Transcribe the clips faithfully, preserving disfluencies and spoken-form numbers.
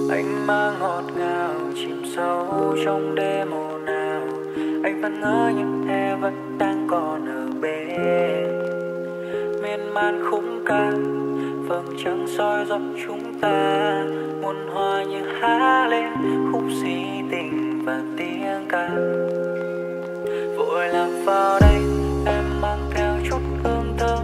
Anh mang ngọt ngào chìm sâu trong đêm ồn ào. Anh vẫn ngỡ như em vẫn đang còn ở bên, miên man khung ca vầng trăng soi dọc chúng ta. Muôn hoa như há lên khúc si tình và tiếng ca. Vội lạc vào đây em mang theo chút hương thơm,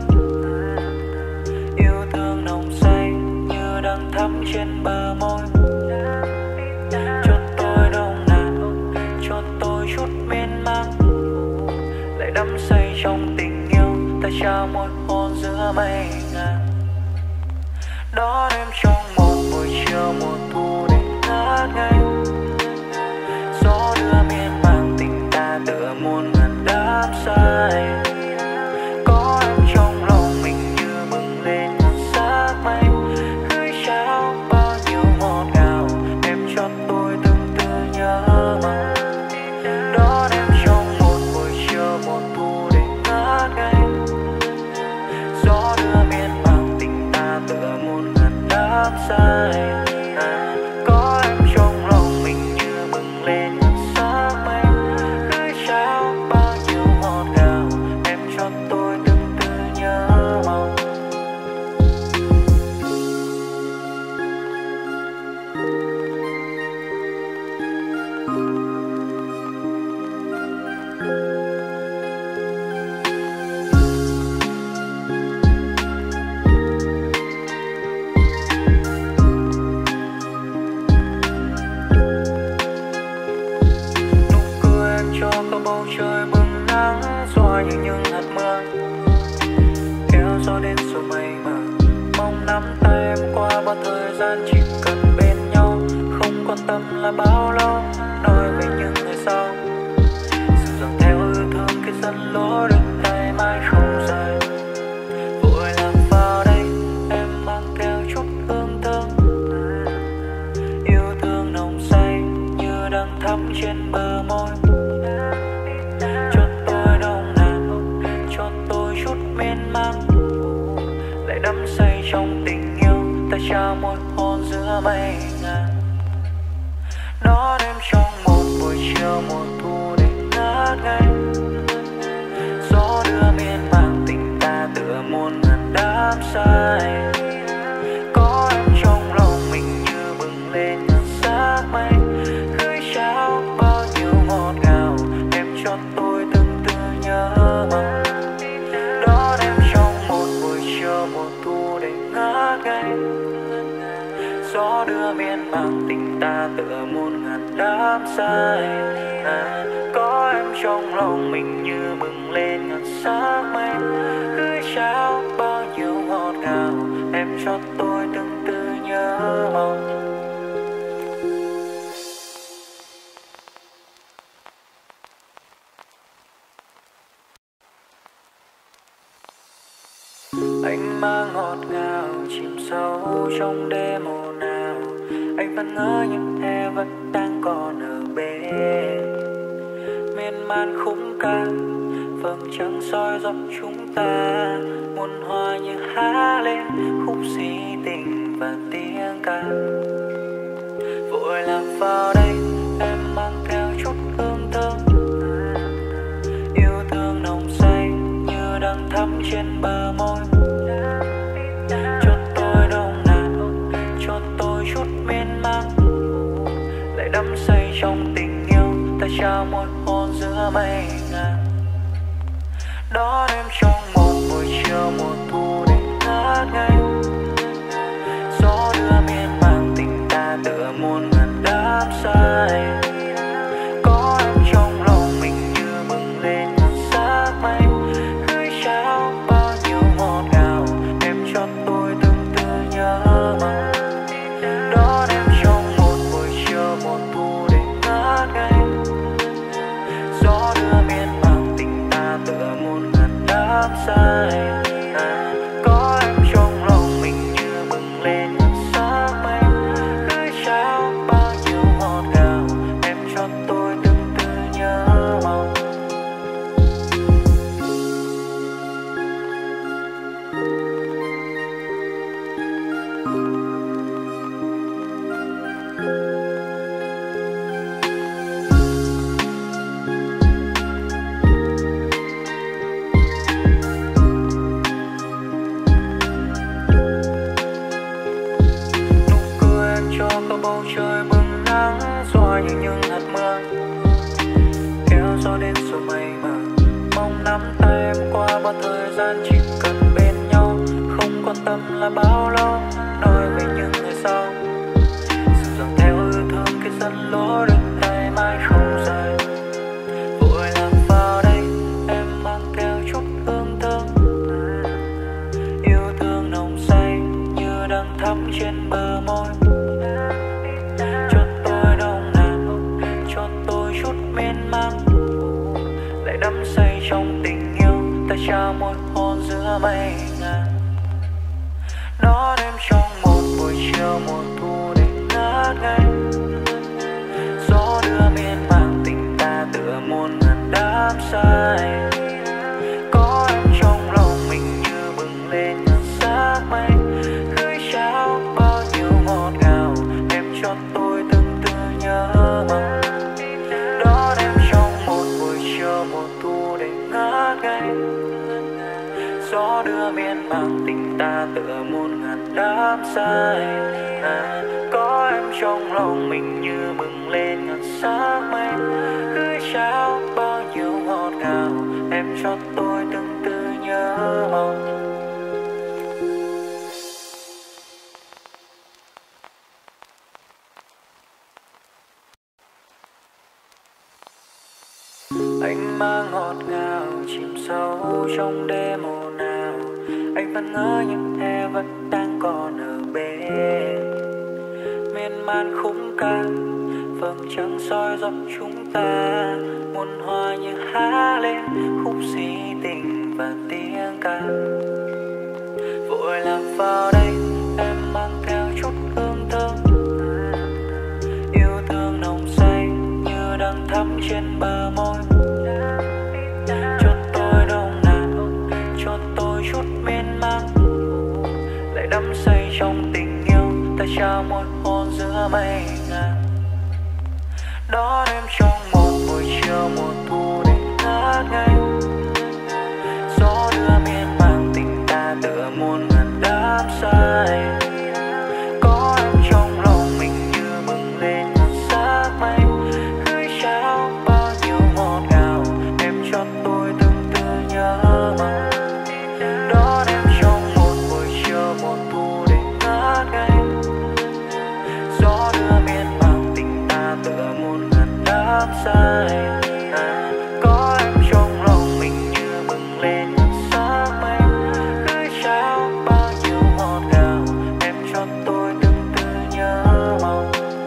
yêu thương nồng say như đang thắm trên bờ môi. Cho tôi đông nào, cho tôi chút miên man, lại đắm say trong tình yêu. Ta trao một hôn giữa mây ngàn, đón em trong một buổi chiều mùa thu đến ngát ngây. Gió đưa miên man tình ta tựa muôn ngàn đắm say. Có em trong lòng mình như bừng lên một sắc mây, gửi trao bao nhiêu ngọt ngào em cho tôi từng từ nhớ mong. Đón em trong một buổi chiều mùa thu đến ngát ngây. Gió đưa miên man tình ta tựa muôn ngàn đắm say. À, có em trong lòng mình như bừng lên một sắc mây, gửi trao bao nhiêu ngọt ngào em cho tôi từng từ nhớ mong. Nụ cười em cho cả bầu trời bừng nắng, xóa như những hạt mưa kéo gió đến rồi mây mờ. Mong nắm tay em qua bao thời gian, chỉ cần bên nhau, không quan tâm là bao lâu. Nói về những ngày sau, sự dõng theo yêu thương cái dẫn lối đến ngày mai không rời. Vội lạc vào đây em mang theo chút hương thơm, yêu thương nồng say như đang thắm trên bờ môi. Cho tôi đông nào, cho tôi chút miên man, lại đắm say trong tình yêu. Ta trao một hôn giữa mây ngàn, đón em trong một buổi chiều mùa thu đến ngát ngây. Gió đưa miên man tình ta tựa muôn ngàn đắm say. Có em trong lòng mình như bừng lên ngàn sắc mây, gửi trao bao nhiêu ngọt ngào em cho tôi từng từ nhớ mong. Đón em trong một buổi chiều mùa thu đến ngát ngây. Gió đưa miên man tình ta tựa muôn ngàn đắm say. À, có em trong lòng mình như bừng lên ngàn sắc mây, gửi trao bao nhiêu ngọt ngào em cho tôi từng từ nhớ mong. Anh mang ngọt ngào chìm sâu trong đêm ồn ào. Anh vẫn ngỡ như em vẫn đang còn ở bên, miên man khung ca vầng trăng soi dọc chúng ta. Muôn hoa như há lên khúc si tình và tiếng ca. Vội lạc vào đây em mang theo chút hương thơm, yêu thương nồng say như đang thắm trên bờ môi. Cho tôi đông nào, cho tôi chút miên man, lại đắm say trong tình yêu. Ta trao một hôn giữa mây ngàn, đón em trong một buổi chiều mùa thu đến ngát ngây. Gió đưa miên man tình ta tựa muôn ngàn đắm say. Có em trong lòng mình như bừng lên ngàn sắc mây, gửi trao bao nhiêu ngọt ngào em cho tôi từng từ nhớ mong. Đón em trong một buổi chiều mùa thu đến ngát ngây. Gió đưa miên là bao lâu, nói về những ngày sau. Sự dòng theo yêu thương cái dẫn lối đường tay mãi không rời. Vội lạc vào đây em mang theo chút hương thơm, yêu thương nồng say như đang thắm trên bờ môi. Cho tôi đông nào, cho tôi chút miên man, lại đắm say trong tình yêu ta trao môi hôn giữa mây ngàn. Đón em trong một buổi chiều mùa thu để ngát ngây, gió đưa miên man tình ta tựa muôn ngàn đắm say. Có em trong lòng mình như bừng lên ngàn sắc mây, gửi trao bao nhiêu ngọt ngào em cho tôi từng từ nhớ mong. Đón em trong một buổi chiều mùa thu để ngát ngây, gió đưa miên man tình ta tựa muôn ngàn đắm say. À, có em trong lòng mình như bừng lên ngàn sắc mây, gửi trao bao nhiêu ngọt ngào em cho tôi từng từ nhớ mong. Anh mang ngọt ngào chìm sâu trong đêm hồ nào, anh vẫn ngỡ những em vẫn đang còn ở bên. Miên man khúc ca vầng trăng soi dọc chúng ta, muôn hoa như há lên khúc si tình và tiếng ca. Vội lạc vào đây em mang theo chút hương thơm, yêu thương nồng say như đang thắm trên bờ môi. Cho tôi đông nào, cho tôi chút miên man, lại đắm say trong tình yêu ta trao môi hôn giữa mây ngàn. Đón em trong một buổi chiều mùa thu để ngát ngây, gió đưa miên man tình ta tựa muôn ngàn đắm say. Có em trong lòng mình như bừng lên ngàn sắc mây, gửi trao bao nhiêu ngọt ngào em cho tôi từng từ nhớ mong. Đón em trong một buổi chiều mùa thu để ngát ngây, gió đưa miên man tình ta tựa muôn ngàn đắm say. À, có em trong lòng mình như bừng lên ngàn sắc mây, gửi trao bao nhiêu ngọt ngào em cho tôi từng từ nhớ mong.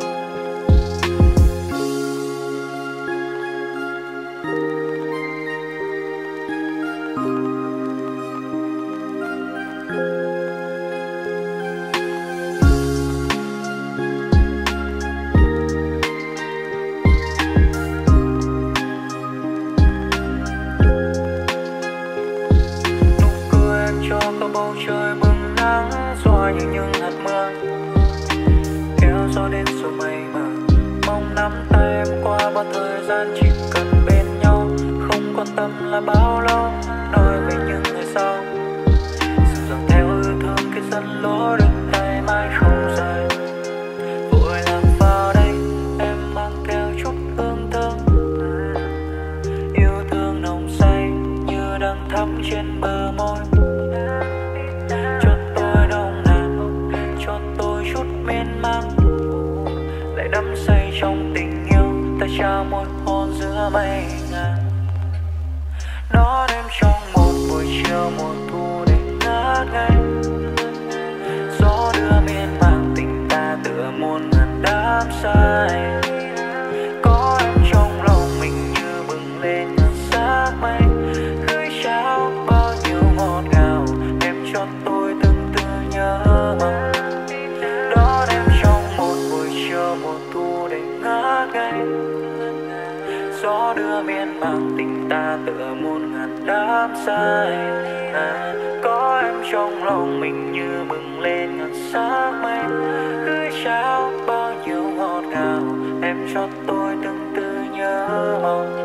Nụ cười em cho cả bầu trời bừng nắng, xóa như những hạt mưa kéo gió đến rồi mây mờ. Mong nắm tay em qua bao thời gian, chỉ cần bên nhau, không quan tâm là bao lâu, nói về những ngày sau. Sự dòng theo yêu thương cái dẫn lối đường tay mãi không rời. Vội lạc vào đây em mang theo chút hương thơm, yêu thương nồng say như đang thắm trên bờ môi. Cho tôi đông nào, cho tôi chút miên man, lại đắm say trong tình yêu ta trao môi hôn giữa mây ngàn. Đón em trong một buổi chiều mùa thu để ngát ngây, gió đưa miên man tình ta tựa muôn ngàn đắm say. Có em trong lòng mình như bừng lên ngàn sắc mây, gửi trao bao nhiêu ngọt ngào em cho tôi từng từ nhớ mong. Đón em trong một buổi chiều mùa thu để ngát ngây, gió đưa miên man tình ta tựa muôn ngàn đắm say. À, có em trong lòng mình như bừng lên ngàn sắc mây, gửi trao bao nhiêu ngọt ngào em cho tôi từng từ nhớ mong.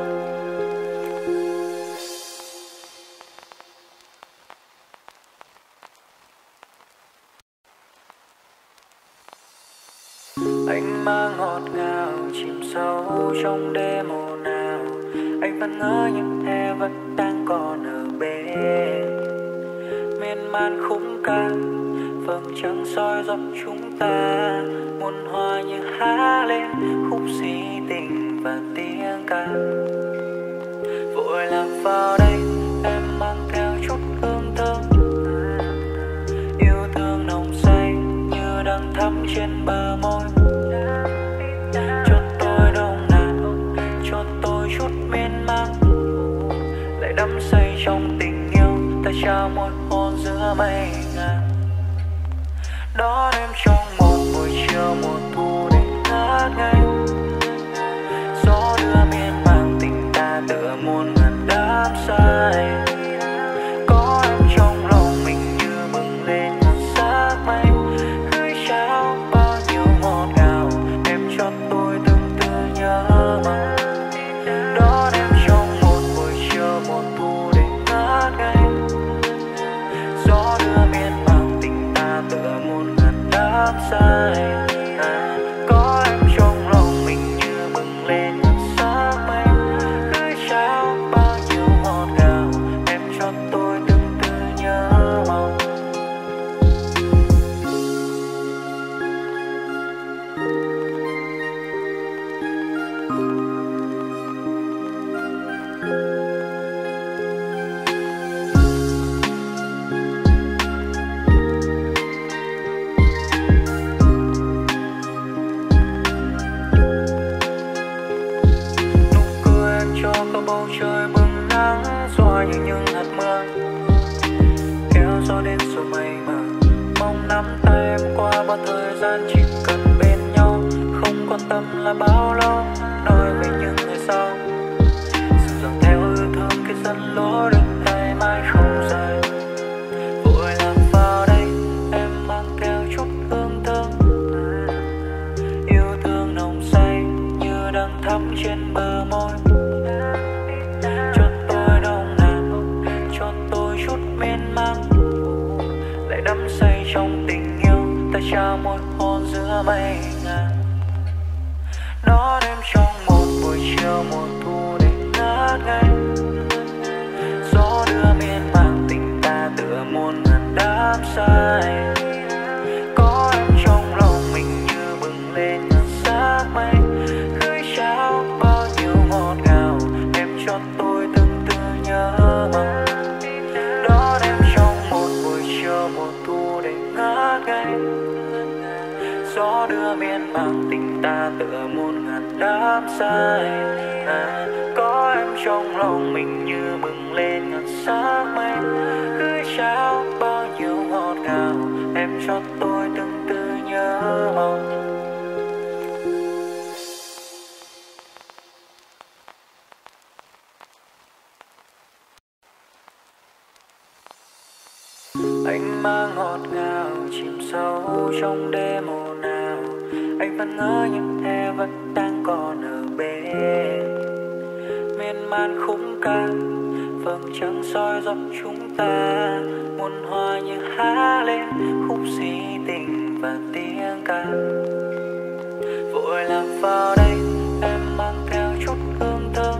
Anh mang ngọt ngào chìm sâu trong đêm hồ nào, anh vẫn ngỡ những em vẫn đang còn ở bên. Miên man khúc ca vầng trăng soi dọc chúng ta, muôn hoa như há lên khúc si tình và tiếng ca. Vội lạc vào đây em mang theo chút hương thơm, yêu thương nồng say như đang thắm trên bờ môi. Cho tôi đông nào, cho tôi chút miên man, lại đắm say trong tình yêu. Ta trao một hôn giữa mây ngàn, đón em trong một buổi chiều mùa thu để ngát ngây. Gió đưa miên man tình ta tựa muôn ngàn đắm say. Có em trong lòng mình như bừng lên ngàn sắc mây, gửi trao bao nhiêu ngọt ngào em cho tôi từng từ nhớ mong. Đón em trong một buổi chiều mùa thu để ngát ngây. Gió đưa miên man tình ta tựa muôn ngàn đắm say. À, có em trong lòng mình như bừng lên ngàn sắc mây, gửi trao bao nhiêu ngọt ngào em cho tôi từng từ nhớ mong. Nụ cười em cho cả bầu trời bừng nắng, xóa như những hạt mưa kéo gió đến rồi mây mờ. Mong nắm tay em qua bao thời gian, chỉ cần bên nhau, không quan tâm là bao lâu. Nói về những ngày sau, sự dõng theo yêu thương cái dẫn lối đường tay mãi không rời. Vội lạc vào đây em mang theo chút hương thơm, yêu thương nồng say như đang thắm trên bờ môi. Cho tôi đông nào, cho tôi chút miên man, lại đắm say trong tình yêu. Ta trao một hôn giữa mây ngàn, đón em trong một buổi chiều mùa thu để ngát ngây. Gió đưa miên man tình ta tựa muôn ngàn đắm say. Có em trong lòng mình như bừng lên ngàn sắc mây, gửi trao bao nhiêu ngọt ngào em cho tôi từng từ nhớ mong. Đón em trong một buổi chiều mùa thu để ngát ngây. Gió đưa miên man tình ta tựa muôn ngàn đắm say. À, có em trong lòng mình như bừng lên ngàn sắc mây, gửi trao bao nhiêu ngọt ngào em cho tôi từng từ nhớ mong. Anh mang ngọt ngào chìm sâu trong đêm ồn ào, anh vẫn ngỡ như em vẫn đang còn ở bên. Miên man khung ca vầng trăng soi dọc chúng ta, muôn hoa như há lên khúc si tình và tiếng ca. Vội lạc vào đây em mang theo chút hương thơm,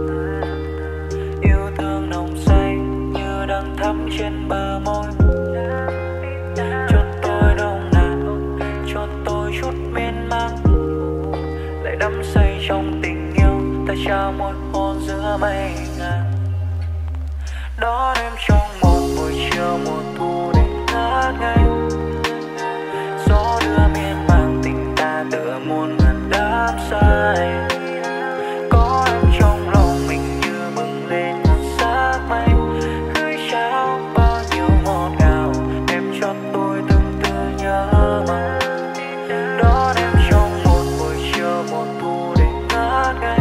yêu thương nồng say như đang thắm trên bờ môi. Cho tôi đông nào, cho tôi chút miên man, lại đắm say trong tình yêu. Ta trao một hôn giữa mây ngàn, đón em trong một buổi chiều mùa thu để ngát ngây. Gió đưa miên man tình ta tựa muôn ngàn đắm say. Có em trong lòng mình như bừng lên ngàn sắc mây, gửi trao bao nhiêu ngọt ngào em cho tôi từng từ nhớ mong. Đón em trong một buổi chiều mùa thu để ngát ngây.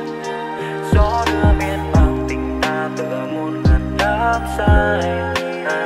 Gió đưa miên man tình ta tựa muôn ngàn đắm say. À,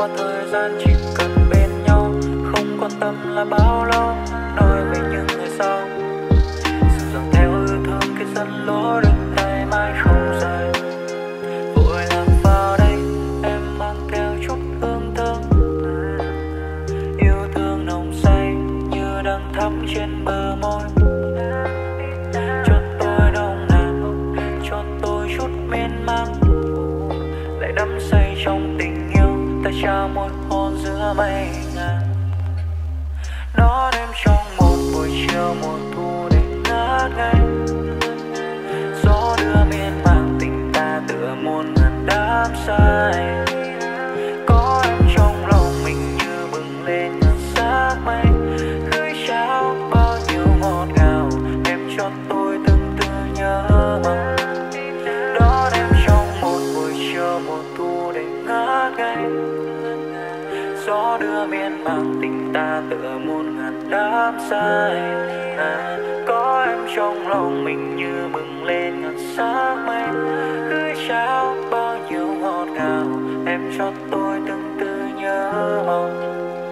bao thời gian chỉ cần bên nhau, không quan tâm là bao lâu, nói về những ngày sau. Sự dòng theo yêu thương cái dẫn lối đến ngày mai không rời. Vội lạc vào đây em mang theo chút hương thơm, yêu thương nồng say như đang thắm trên bờ môi. Cho tôi đông nào, cho tôi chút miên man, lại đắm say trong tình yêu. Ta trao một hôn giữa mây ngàn, đón em trong một buổi chiều mùa thu để ngát ngây. Gió đưa miên man tình ta tựa muôn ngàn đắm say. Có em trong lòng mình như bừng lên ngàn sắc mây, gửi trao bao nhiêu ngọt ngào em cho tôi từng từ nhớ mong. Đón em trong một buổi chiều mùa thu để ngát ngây. Gió đưa miên man tình ta tựa muôn ngàn đắm say. À, có em trong lòng mình như bừng lên ngàn sắc mây, gửi trao bao nhiêu ngọt ngào em cho tôi từng từ nhớ mong.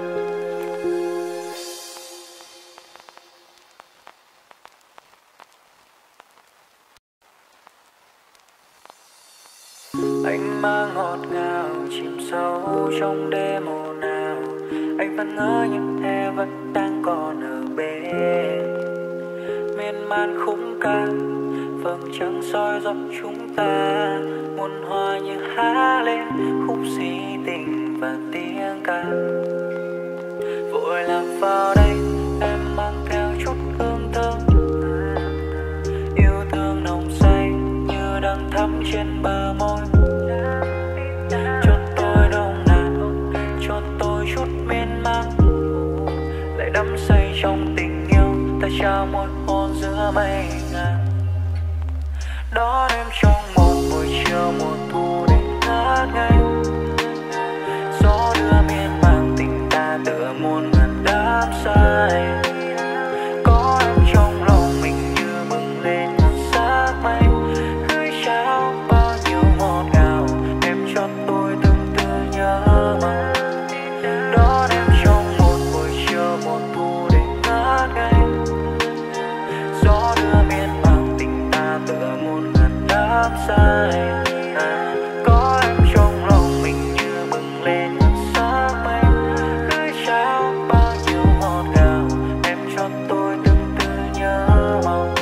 Anh mang ngọt ngào chìm sâu trong đêm ồn ào. Anh vẫn ngỡ những em vẫn đang còn ở bên, miên man khúc ca vầng trăng soi dọc chúng ta. Muôn hoa như há lên khúc si tình và tiếng ca. Vội lạc vào đây em mang theo chút hương thơm, yêu thương nồng say như đang thắm trên bờ môi. Cho tôi đông nào, cho tôi chút miên man, lại đắm say trong tình yêu. Ta trao một hôn giữa mây ngàn, đón em trong một buổi chiều mùa thu để ngát ngây. Gió đưa miên man tình ta tựa muôn ngàn đắm say. Có em trong lòng mình như bừng lên ngàn sắc mây, gửi trao bao nhiêu ngọt ngào em cho tôi từng từ nhớ mong. Đón em trong một buổi chiều mùa thu để ngát ngây. Gió đưa miên man tình ta tựa muôn ngàn đắm say. À, có em trong lòng mình như bừng lên ngàn sắc mây, gửi trao bao nhiêu ngọt ngào em cho tôi từng từ nhớ mong.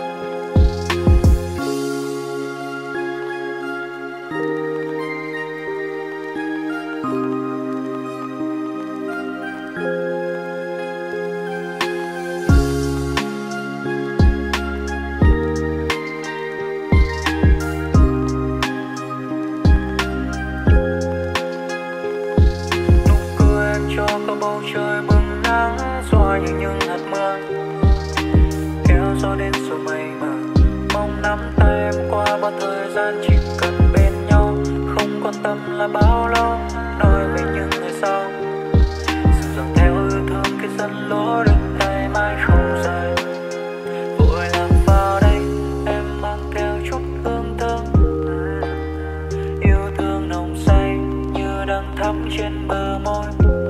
Có bầu trời bừng nắng xóa như những hạt mưa, kéo gió đến rồi mây mờ. Mong nắm tay em qua bao thời gian chỉ cần bên nhau, không quan tâm là bao lâu, nói về những ngày sau. Sự dòng theo yêu thương cái dẫn lối đến ngày mai không rời. Vội lạc vào đây em mang theo chút hương thơm, yêu thương nồng say như đang thắm trên bờ môi.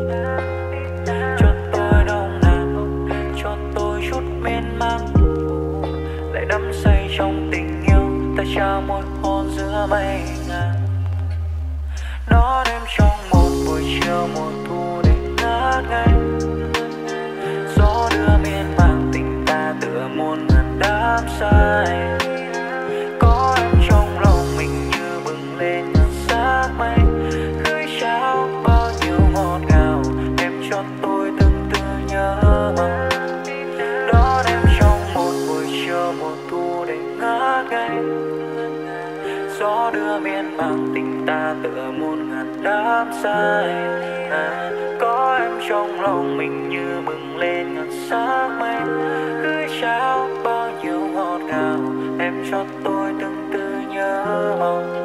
Lại đắm say trong tình yêu. Ta trao một hôn giữa mây ngàn, đón em trong một buổi chiều mùa thu để ngát ngây. Gió đưa miên man tình ta tựa muôn ngàn đắm say. Có em trong lòng mình như bừng lên ngàn sắc mây, gửi trao bao nhiêu ngọt ngào em cho tôi từng từ nhớ mong. Đón em trong một buổi chiều mùa thu để ngát ngây. Gió đưa miên man tình ta tựa muôn ngàn đắm say. À, có em trong lòng mình như bừng lên ngàn sắc mây, gửi trao bao nhiêu ngọt ngào em cho tôi từng từ nhớ mong.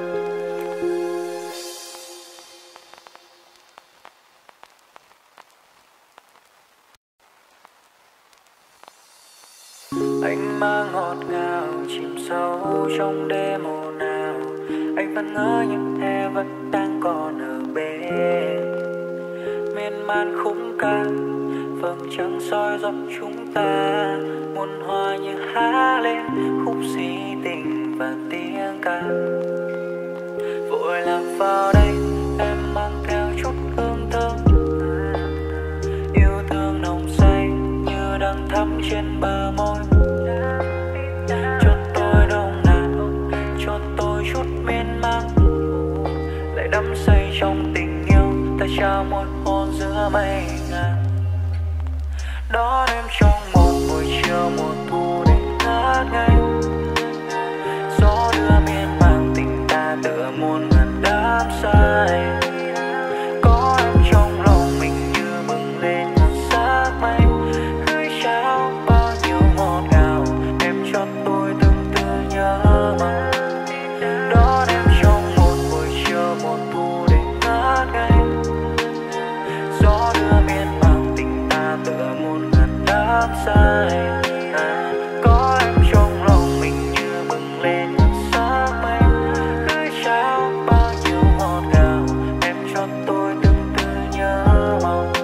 Anh mang ngọt ngào chìm sâu trong đêm ồn ào. Anh vẫn ngỡ những em vẫn đang còn ở bên, miên man khúc ca vầng trăng soi dọc chúng ta, muôn hoa như há lên khúc si tình và tiếng ca. Vội lạc vào đây em mang theo chút hương thơm, yêu thương nồng say như đang thắm trên bờ môi. Cho tôi nồng nàn, cho tôi chút miên man, lại đắm say trong tình yêu. Ta trao một hôn giữa mây ngàn, đón em trong một buổi chiều mùa thu để ngát ngây. Gió đưa miên man tình ta tựa muôn ngàn đắm say. Có em trong lòng mình như bừng lên ngàn sắc mây, gửi trao bao nhiêu ngọt ngào em cho tôi từng từ nhớ mong. Đón em trong một buổi chiều mùa thu để ngát ngây. Gió đưa miên man tình ta tựa muôn ngàn đắm say. À, có em trong lòng mình như bừng lên ngàn sắc mây, gửi trao bao nhiêu ngọt ngào em cho tôi từng từ nhớ mong.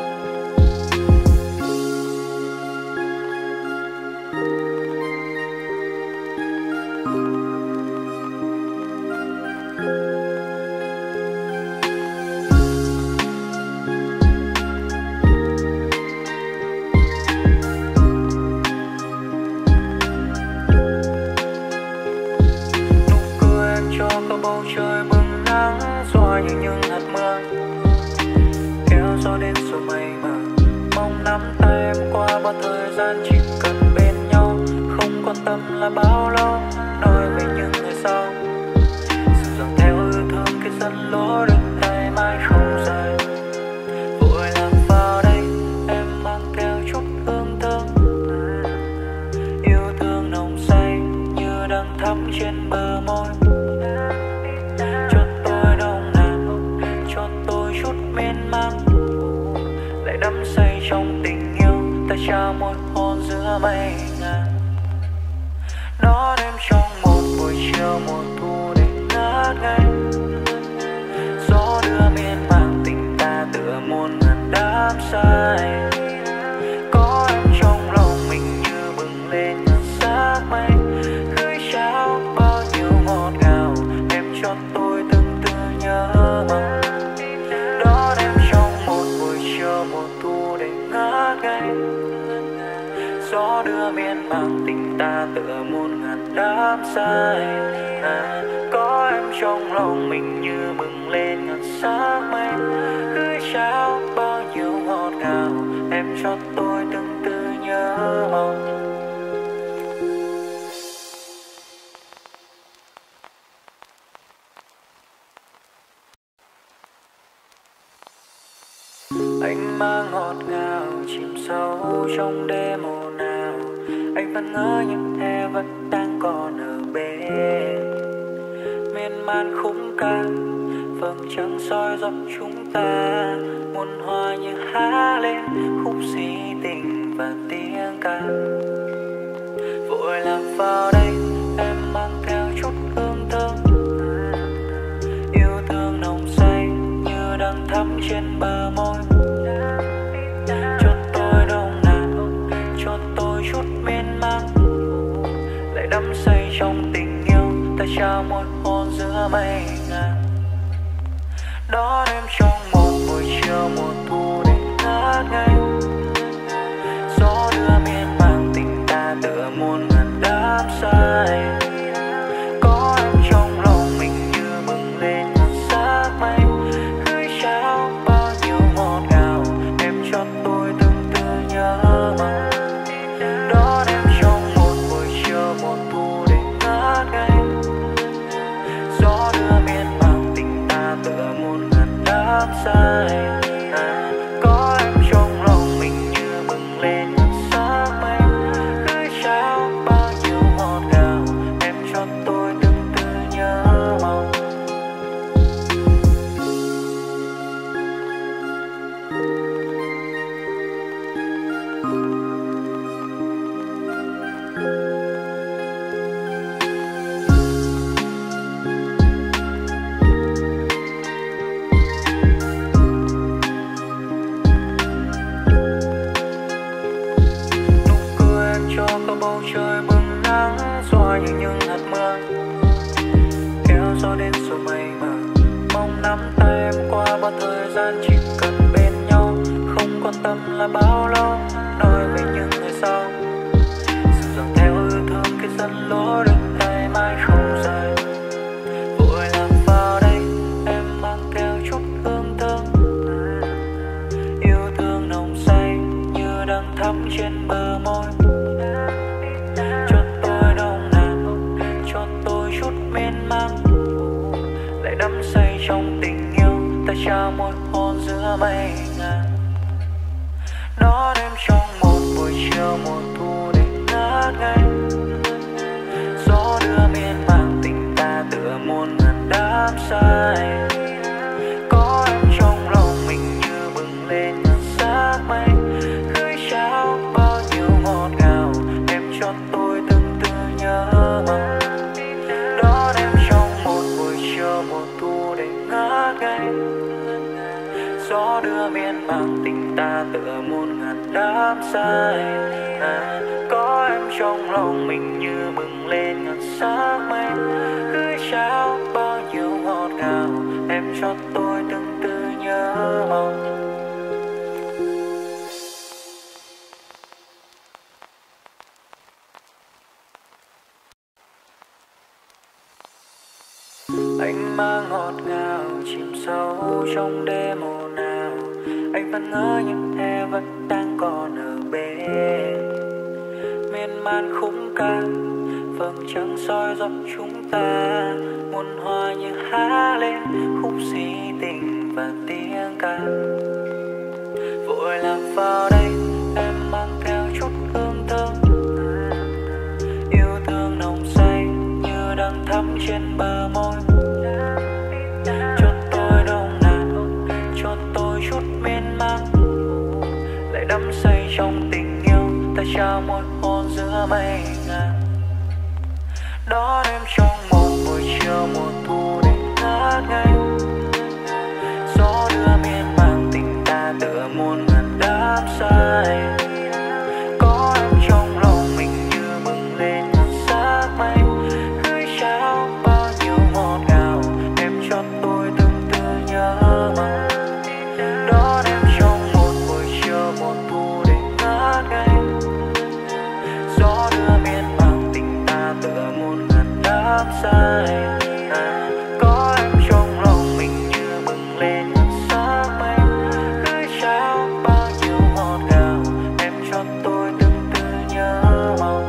Nụ cười em cho cả bầu trời bừng nắng, xóa như những hạt mưa kéo gió đến rồi mây mờ. Mong nắm tay em qua bao thời gian, chỉ cần bên nhau, không quan tâm là bao lâu. Nói về những ngày sau, sự dòng theo yêu thương cái dẫn lối đường tay mãi không rời. Vội lạc vào đây em mang theo chút hương thơm, yêu thương nồng say như đang thắm trên bờ môi. Cho tôi nồng nàn, cho tôi chút miên man, lại đắm say trong tình yêu. Ta trao một hôn giữa mây ngàn, đón em trong một buổi chiều mùa thu để ngát ngây. Gió đưa miên man tình ta tựa muôn ngàn đắm say. Có em trong lòng mình như bừng lên ngàn sắc mây, gửi trao bao nhiêu ngọt ngào em cho tôi từng từ nhớ mong. Đón em trong một buổi chiều mùa thu để ngát ngây. Gió đưa miên man tình ta tựa muôn ngàn đắm say. À, có em trong lòng mình như bừng lên ngàn sắc mây, gửi trao bao nhiêu ngọt ngào em cho tôi từng từ nhớ mong. Anh mang ngọt ngào chìm sâu trong đêm hồ nào, anh vẫn ngỡ như em vẫn đang còn ở bên. Miên man khúc ca vầng trăng soi dọc chúng ta, muôn hoa như há lên khúc si tình và tiếng ca. Vội lạc vào đây em mang theo chút hương thơm, yêu thương nồng say như đang thắm trên bờ môi. Cho tôi nồng nàn, cho tôi chút miên man, lại đắm say trong tình yêu. Ta trao một hôn giữa mây ngàn, đón em trong một buổi chiều mùa thu để ngát ngây. Gió đưa miên man tình ta tựa muôn ngàn đắm say. Có em trong lòng mình như bừng lên ngàn sắc mây, gửi trao bao nhiêu ngọt ngào em cho tôi từng từ nhớ mong. Đón em trong một buổi chiều mùa thu để ngát ngây. Gió đưa miên man tình ta tựa muôn ngàn đắm say. À, có em trong lòng cho có bầu trời bừng nắng xóa như những hạt mưa kéo gió đến rồi mây mờ. Mong nắm tay em qua bao thời gian chỉ cần bên nhau, không quan tâm là bao lâu, nói về những ngày sau. Sự dòng theo yêu thương cái dẫn lối đường tay mãi không rời. Vội lạc vào đây em mang theo chút hương thơm, yêu thương nồng say như đang thắm trên bờ môi. Cho tôi nồng nàn, cho tôi chút miên man, lại đắm say trong tình yêu ta trao môi hôn giữa mây ngàn. Đón em trong một buổi chiều mùa thu để ngát ngây, gió đưa miên man tình ta tựa muôn ngàn đắm say. Có em trong lòng mình như bừng lên ngàn sắc mây, gửi trao bao nhiêu ngọt ngào em cho tôi từng từ nhớ mong. Đón em trong một buổi chiều mùa thu để ngát ngây, gió đưa miên man tình ta tựa muôn ngàn đắm say. À, có em trong lòng mình như bừng lên ngàn sắc mây, gửi trao bao nhiêu ngọt ngào em cho tôi từng từ nhớ mong. Anh mang ngọt ngào chìm sâu trong đêm ồn ào, anh vẫn ngỡ như em vẫn đang còn ở bên. Miên man khúc ca vầng trăng soi dọc chúng ta, muôn hoa như hát lên khúc si tình và tiếng ca. Vội lạc vào đây em mang theo chút hương thơm, yêu thương nồng say như đang thắm trên bờ môi. Cho tôi nồng nàn, cho tôi chút miên man, lại đắm say trong tình yêu ta trao môi hôn giữa mây ngàn. Đón em trong một buổi chiều mùa thu để ngát ngây, gió đưa miên man tình ta tựa muôn ngàn đắm say. Có em trong lòng mình như bừng lên ngàn sắc mây, gửi trao bao nhiêu ngọt ngào em cho tôi từng từ nhớ mong. Đón em trong một buổi chiều mùa thu để ngát ngây, gió đưa miên man tình ta tựa muôn ngàn đắm say. À, có em trong lòng mình như bừng lên ngàn sắc mây, gửi trao bao nhiêu ngọt ngào em cho tôi từng từ nhớ mong.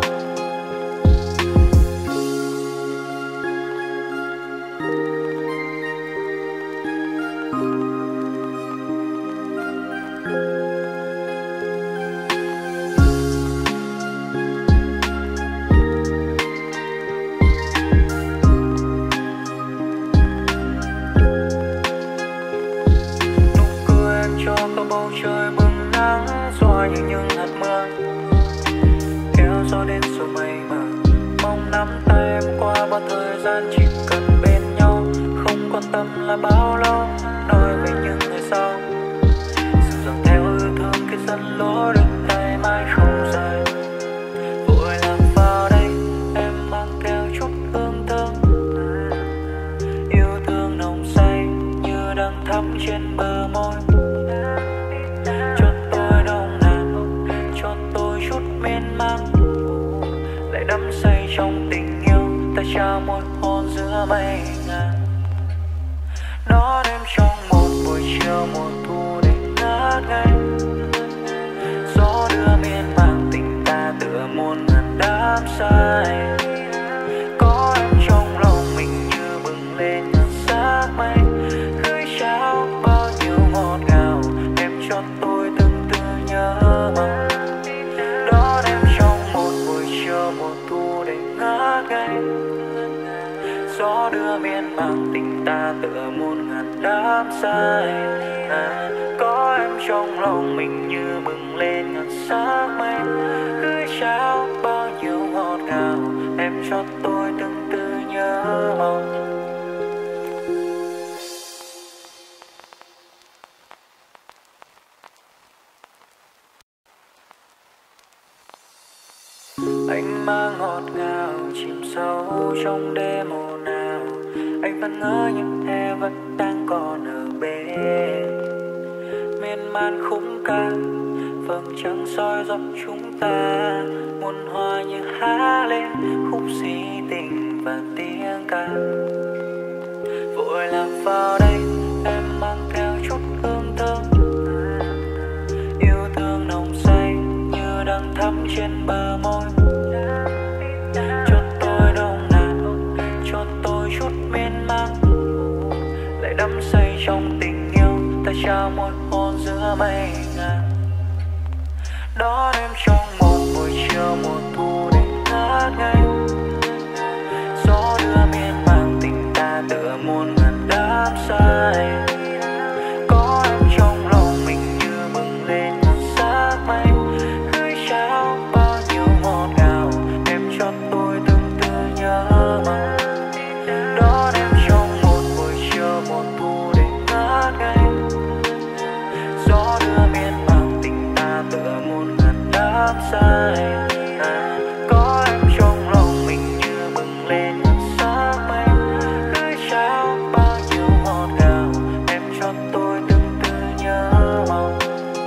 Nụ cười em cho có bầu trời bừng nắng xóa như những hạt mưa kéo gió đến rồi mây mờ. Mong nắm tay em qua bao thời gian chỉ cần bên nhau, không quan tâm là bao lâu, nói về những ngày sau. Sự dòng theo yêu thương cái dẫn lối đường tay mãi không rời. Vội lạc vào đây em mang theo chút hương thơm, yêu thương nồng say như đang thắm trên bờ môi. Cho tôi nồng nàn, cho tôi chút miên man, lại đắm say trong tình yêu ta trao môi hôn giữa mây ngàn. Đón em trong một buổi chiều mùa thu để ngát ngây, gió đưa miên man tình ta tựa muôn ngàn đắm say. Có em trong lòng mình như bừng lên ngàn sắc mây, gửi trao bao nhiêu ngọt ngào em cho tôi từng từ nhớ mong. Đón em trong một buổi chiều mùa thu để ngát ngây, gió đưa miên man tình ta tựa muôn ngàn đắm say. À, có em trong lòng mình như bừng lên ngàn sắc mây, gửi trao bao nhiêu ngọt ngào em cho tôi từng từ nhớ mong. Anh mang ngọt ngào chìm sâu trong đêm ồn ào. Anh vẫn ngỡ như em vẫn đang còn ở bên, miên man khúc ca vầng trăng soi dọc chúng ta. Muôn hoa như há lên khúc si tình và tiếng ca. Vội lạc vào đây em mang theo chút hương thơm, yêu thương nồng say như đang thắm trên bờ môi. Cho tôi đông nào, cho tôi chút miên man, lại đắm say trong tình yêu. Ta trao một hôn giữa mây ngàn, đón em trong một buổi chiều mùa thu để ngát ngây. Gió đưa miên man tình ta tựa muôn ngàn đắm say. Có em trong lòng mình như bừng lên ngàn sắc mây, gửi trao bao nhiêu ngọt ngào em cho tôi từng từ nhớ mong. Đón em trong một buổi chiều mùa thu để ngát ngây. Gió đưa miên man tình ta tựa muôn ngàn đắm say. À, có em trong lòng mình như bừng lên ngàn sắc mây, gửi trao bao nhiêu ngọt ngào em cho tôi từng từ nhớ mong.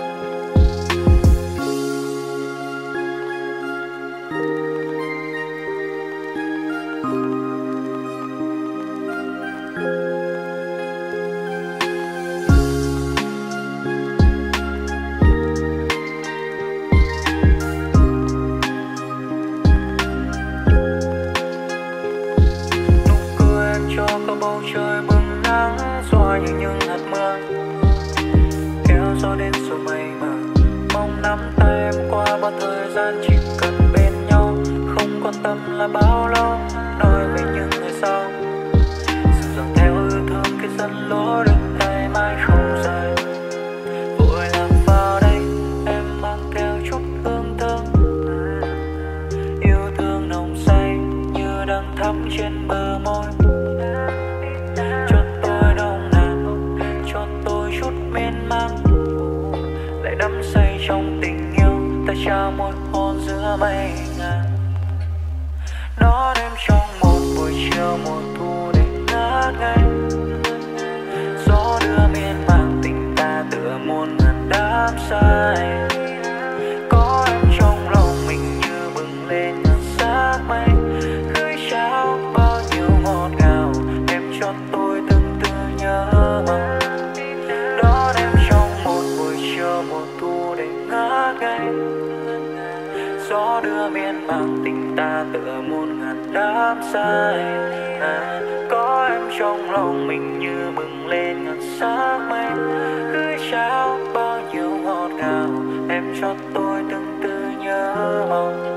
Nụ cười em cho cả bầu trời bừng nắng, xóa như những hạt mưa kéo gió đến rồi mây mờ. Mong nắm tay em qua bao thời gian, chỉ cần bên nhau, không quan tâm là bao lâu. Nói về những ngày sau, sự dòng theo yêu thương cái dẫn lối đường tay mãi không rời. Vội lạc vào đây em mang theo chút hương thơm, yêu thương nồng say như đang thắm trên bờ môi. Cho tôi đông nào, cho tôi chút miên man, lại đắm say trong tình yêu. Ta trao một hôn giữa mây ngàn, đón em trong một buổi chiều mùa thu để ngát ngây. Gió đưa miên man tình ta tựa muôn ngàn đắm say. Có em trong lòng mình như bừng lên ngàn sắc mây, gửi trao bao nhiêu ngọt ngào em cho tôi từng từ nhớ mong. Đón em trong một buổi chiều mùa thu để ngát ngây. Gió đưa miên man tình ta tựa muôn ngàn đắm say. À, có em trong lòng mình như bừng lên ngàn sắc mây, gửi trao bao nhiêu ngọt ngào em cho tôi từng từ nhớ mong.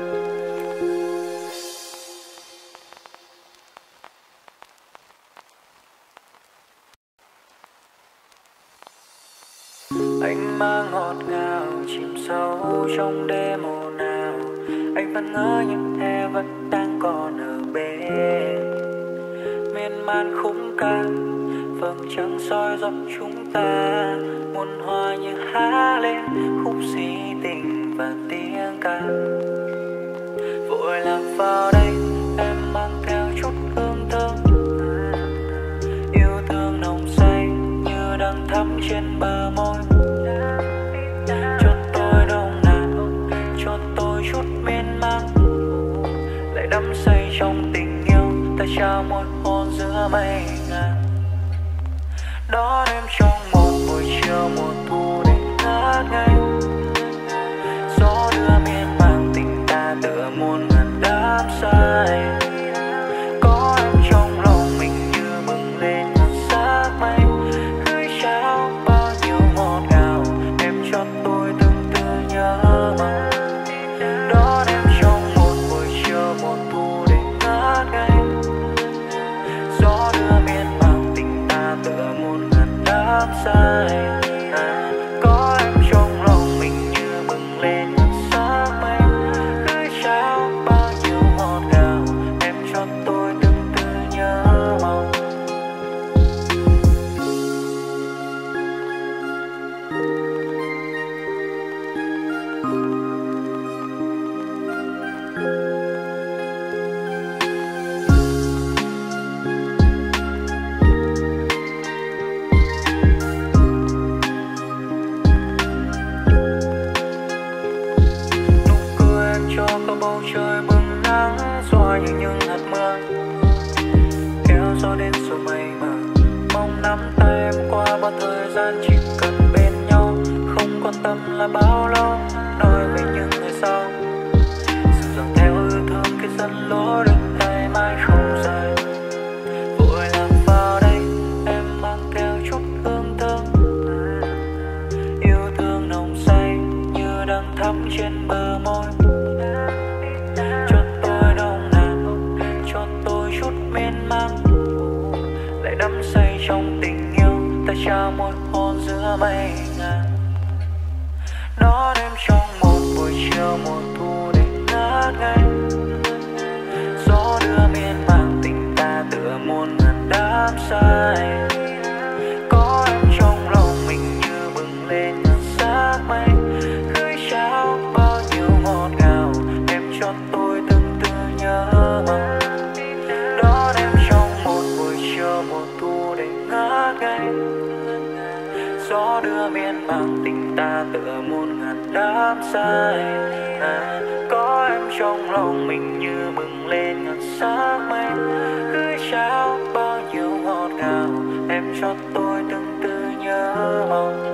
Anh mang ngọt ngào chìm sâu trong đêm ồn ào. Anh vẫn ngỡ như em vẫn đang còn ở bên, miên man khúc ca vầng trăng soi dọc chúng ta. Muôn hoa như há lên khúc si tình và tiếng ca. Vội lạc vào đây em mang theo chút hương thơm, yêu thương nồng say như đang thắm trên bờ môi. Cho tôi đông nào, cho tôi chút miên man, lại đắm say trong tình yêu. Ta trao một hôn giữa mây ngàn, đón em trong một buổi chiều mùa thu để ngát ngây. Gió đưa miên man tình ta tựa muôn ngàn đắm say. Có em trong lòng mình như bừng lên ngàn sắc mây, gửi trao bao nhiêu ngọt ngào em cho tôi từng từ nhớ mong. Đón em trong một buổi chiều mùa thu để ngát ngây. Gió đưa miên man tình ta tựa muôn ngàn đắm say. À, có em trong lòng bầu trời bừng nắng xóa như những hạt mưa, kéo gió đến rồi mây mờ. Mong nắm tay em qua bao thời gian, chỉ cần bên nhau, không quan tâm là bao lâu. Nói về những ngày sau, sự dòng theo yêu thương cái dẫn lối đừng tay mãi không rời. Vội lạc vào đây em mang theo chút hương thơm, yêu thương nồng say như đang thắm trên bờ môi. Cho tôi nồng nàn, cho tôi chút miên man, lại đắm say trong tình yêu. Ta trao môi hôn giữa mây ngàn, đón em trong một buổi chiều mùa thu để ngất ngây. Gió đưa miên man tình ta tựa muôn ngàn đám say. Có em trong lòng mình như bừng lên ngàn sắc mây, gửi trao bao nhiêu ngọt ngào em cho tôi từng từ nhớ mong. Đón em trong một buổi chiều mùa thu để ngất ngây. Gió đưa miên man tình ta tựa muôn ngàn đám say. À, có em trong lòng mình như bừng lên ngàn sắc mây, gửi trao bao nhiêu ngọt ngào em cho tôi từng từ nhớ mong.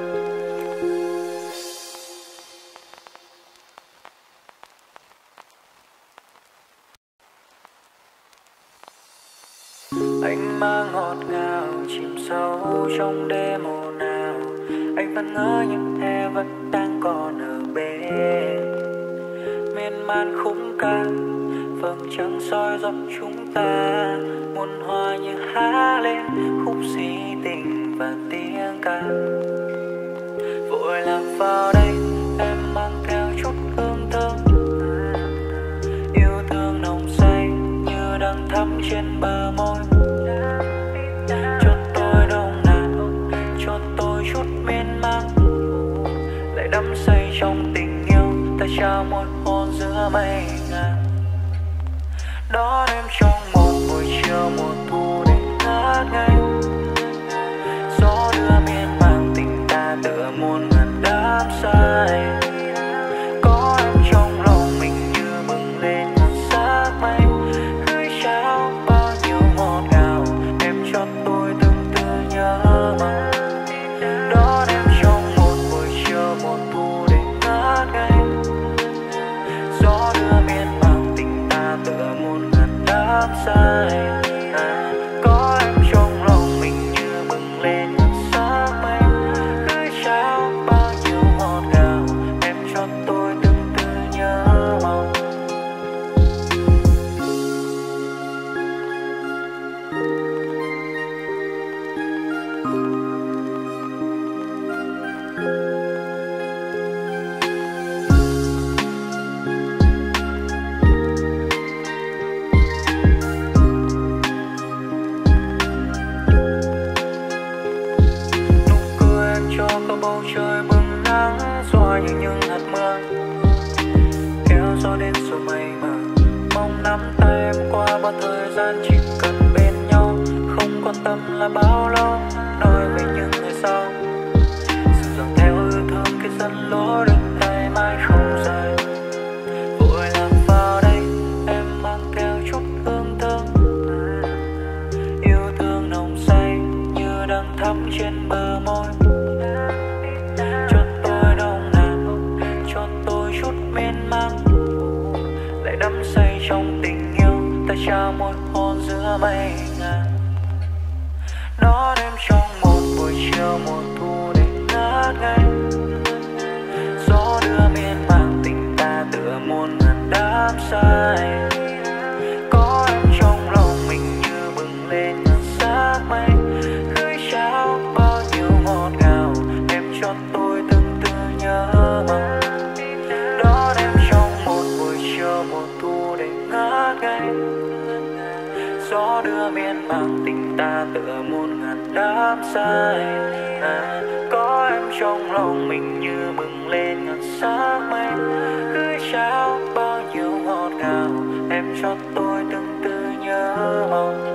Anh mang ngọt ngào chìm sâu trong đêm ồn ào, anh vẫn ngỡ như em vẫn đang còn ở bên. Miên man khung ca vầng trăng soi dọc chúng ta, muôn hoa như há lên khúc si tình và tiếng ca. Vội lạc vào đây em mang theo chút hương thơm, yêu thương nồng say như đang thắm trên bờ môi. Cho tôi nồng nàn, cho tôi chút miên man, lại đắm say trong tình yêu. Ta trao môi hôn giữa mây ngàn, đón em trong một buổi chiều mùa thu để ngất ngây. Gió đưa miên man tình ta tựa muôn ngàn đám say. Có em trong lòng mình như bừng lên ngàn sắc mây, gửi trao bao nhiêu ngọt ngào em cho tôi từng từ nhớ mong. Đón em trong một buổi chiều mùa thu để ngất ngây. Gió đưa miên man tình ta tựa muôn ngàn đám say. À, có em trong lòng mình như bừng lên ngàn sắc mây, gửi trao bao nhiêu ngọt ngào em cho tôi từng từ nhớ mong. Có bầu trời bừng nắng xóa như những hạt mưa, kéo gió đến rồi mây mờ. Mong nắm tay em qua bao thời gian, chỉ cần bên nhau, không quan tâm là bao lâu. Nói về những ngày sau, sự dòng theo yêu thương cái dẫn lối đừng tay mãi không rời. Vội lạc vào đây em mang theo chút hương thơm, yêu thương nồng say như đang thắm trên bờ môi. Lại đắm say trong tình yêu. Ta trao môi hôn giữa mây ngàn, đón em trong một buổi chiều mùa thu để ngất ngây. Gió đưa miên man tình ta tựa muôn ngàn đám say. Có em trong lòng mình như bừng lên ngàn sắc mây, gửi trao bao nhiêu ngọt ngào em cho tôi từng từ nhớ mong. Đón em trong một buổi chiều mùa thu để ngất ngây. Gió đưa miên man tình ta tựa muôn ngàn đám say. À, có em trong lòng mình như bừng lên ngàn sắc mây, gửi trao bao nhiêu ngọt ngào em cho tôi từng từ nhớ mong.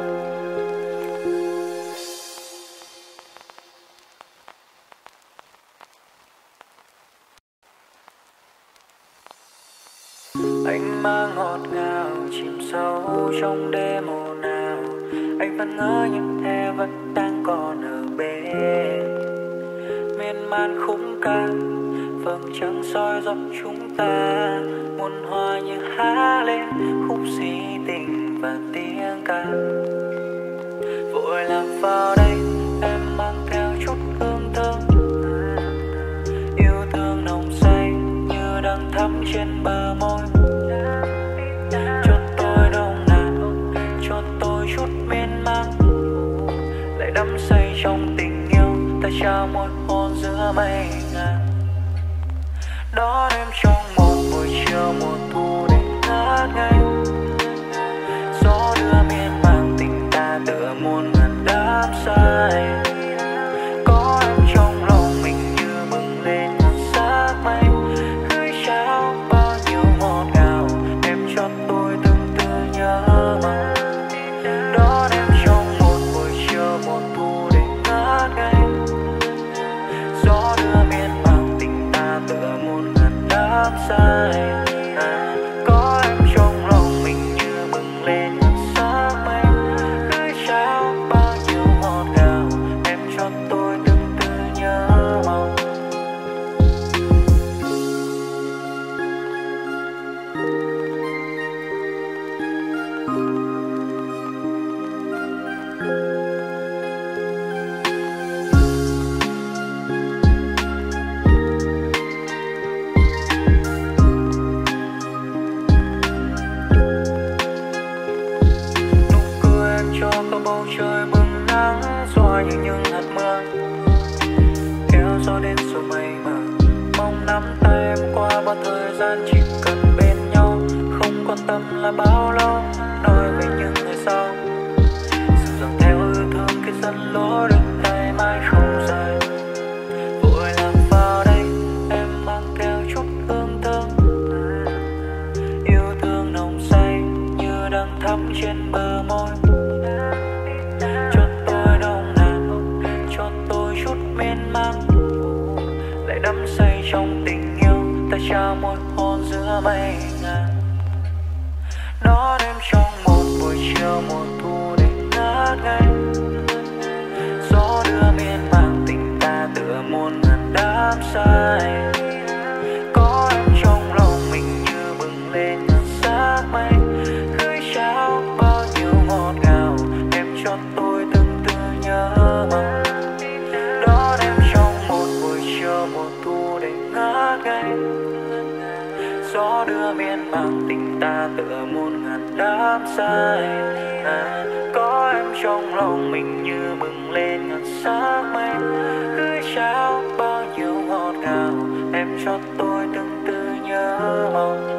Anh mang ngọt ngào chìm sâu trong đêm ồn ào. Anh vẫn ngỡ như em vẫn đang còn ở bên, miên man khúc ca vầng trăng soi dọc chúng ta. Muôn hoa như há lên khúc si tình và tiếng ca. Vội lạc vào đây em mang theo chút hương thơm, yêu thương nồng say như đang thắm trên bờ môi. Cho tôi đông nàng, cho tôi chút miên man, lại đắm say trong tình yêu. Ta trao một hôn giữa mây ngàn, đón em trong một buổi chiều mùa thu để ngát ngây. Gió đưa miên man tình ta tựa muôn ngàn đắm say. Có em trong lòng mình như bừng lên ngàn sắc mây, gửi trao bao nhiêu ngọt ngào em cho tôi từng từ nhớ mong. Đón em trong một buổi chiều mùa thu để ngát ngây. Gió đưa miên man tình ta tựa muôn ngàn đắm say. À, có em trong lòng mình như bừng lên ngàn sắc mây, gửi trao bao nhiêu ngọt ngào em cho tôi từng từ nhớ mong. Nụ cười em cho cả bầu trời bừng nắng, xóa như những hạt mưa kéo gió đến rồi mây mờ. Mong nắm tay em qua bao thời gian, chỉ cần bên nhau, không quan tâm là bao lâu. Nói về những ngày sau, sự dòng theo yêu thương cái dẫn lối đường ngày mai không rời. Vội lạc vào đây em mang theo chút hương thơm, yêu thương nồng say như đang thắm trên bờ môi. Cho tôi đông nàng, cho tôi chút miên man, lại đắm say trong tình yêu. Ta trao một hôn giữa mây ngàn, đón em trong một buổi chiều mùa thu để ngát ngây. Gió đưa miên man tình ta tựa muôn ngàn đắm say. Có em trong lòng mình như bừng lên ngàn sắc mây, gửi trao bao nhiêu ngọt ngào em cho tôi từng từ nhớ mong. Đón em trong một buổi chiều mùa thu để ngát ngây. Gió đưa miên man tình ta tựa muôn ngàn đắm say. À, có em trong lòng mình như bừng lên ngàn sắc mây, gửi trao bao nhiêu ngọt ngào em cho tôi từng từ nhớ mong.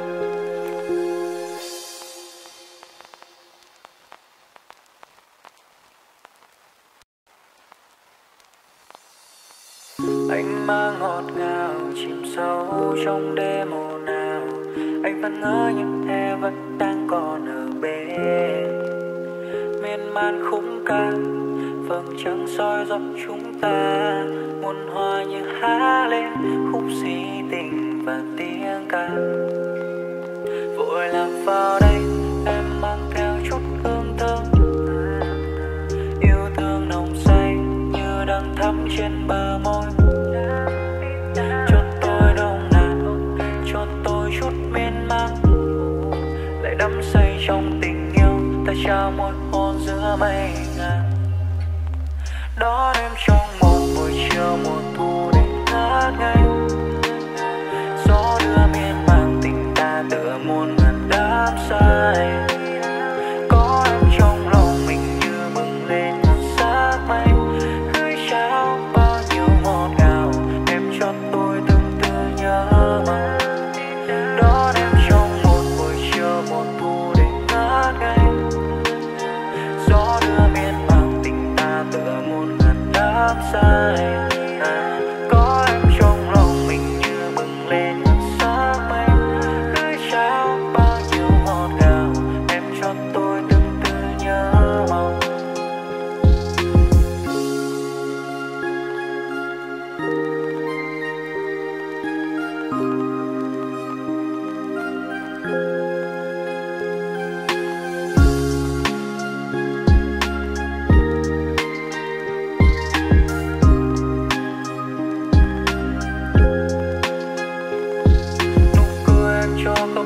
Anh mang ngọt ngào chìm sâu trong đêm ồn ào. Anh vẫn ngỡ như em vẫn đang còn ở bên, miên man khúc ca vầng trăng soi dọc chúng ta. Muôn hoa như há lên khúc si tình và tiếng ca. Vội lạc vào đây em mang theo chút hương thơm, yêu thương nồng say như đang thắm trên bờ môi. Cho tôi đông nàng, cho tôi chút miên man, lại đắm say trong tình yêu. Ta trao một hôn giữa mây ngàn, đón em trong một buổi chiều mùa thu để ngát ngây. Gió đưa miên man tình ta tựa muôn ngàn đắm say. Có em trong lòng mình như bừng lên ngàn sắc mây, gửi trao bao nhiêu ngọt ngào em cho tôi từng từ nhớ mong. Đón em trong một buổi chiều mùa thu để ngát ngây. Gió đưa miên